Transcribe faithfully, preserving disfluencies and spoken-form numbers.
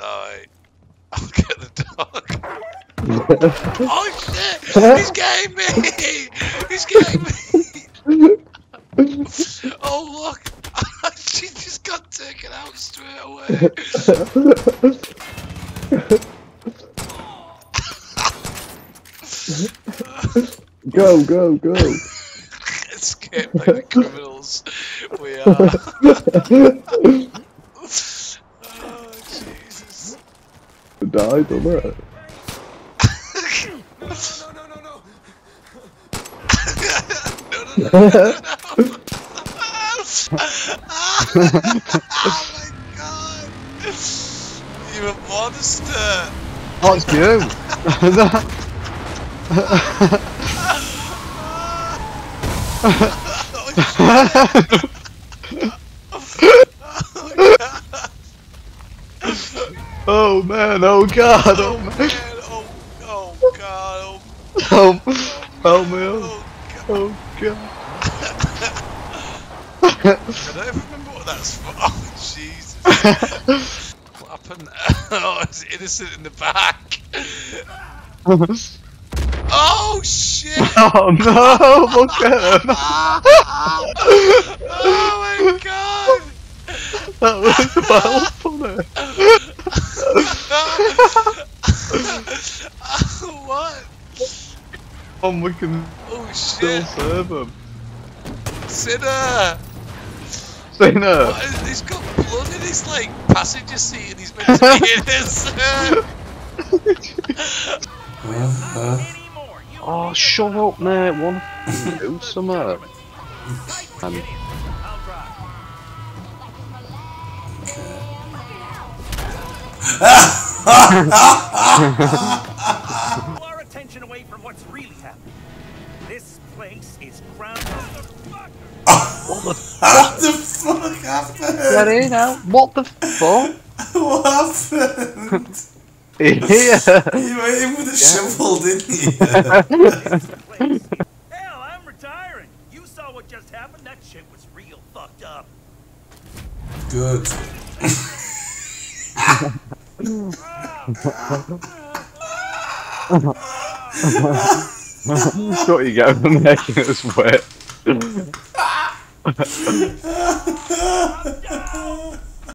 Alright. I'll get the dog. Oh shit! He's getting me! He's getting me! Oh look! She just got taken out straight away. Go, go, go. Escape like the criminals we are. Oh, Jesus. Died on that. No, no, no, no. No, no, no, no, no. Oh my god. You're a monster. What's you? Oh man, oh god, oh, Oh man, man, oh, oh god, oh, oh, help me, oh oh god. god. I don't even remember what that's for. Oh Jesus. What happened? Oh, it's innocent in the back. Oh shit! Oh no, look at him! Oh my god! That was well funny. What? Oh, we can Oh still shit! serve him. Sinner! Sinner! What is, he's got blood in his like passenger seat and he's meant to be innocent! Oh, shut up, mate. One do something. Um, Our attention away from what's really happening. This place is ground. what the What the fuck happened? Get in now. What the fuck? What happened? Yeah. You went in with a shovel, didn't you? Hell, I'm retiring. You saw what just happened. That shit was real fucked up. Good. Got you go for making us wet.